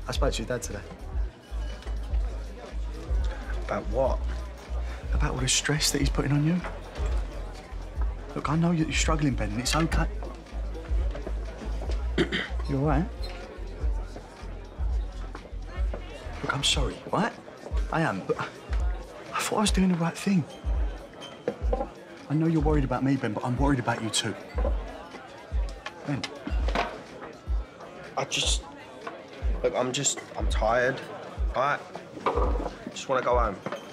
I spoke to your dad today. About what? About all the stress that he's putting on you. Look, I know you're struggling, Ben, and it's okay. You all right? Look, I'm sorry, all right? I am, but I thought I was doing the right thing. I know you're worried about me, Ben, but I'm worried about you too. Ben. Look, I'm tired, all right? Just want to go home.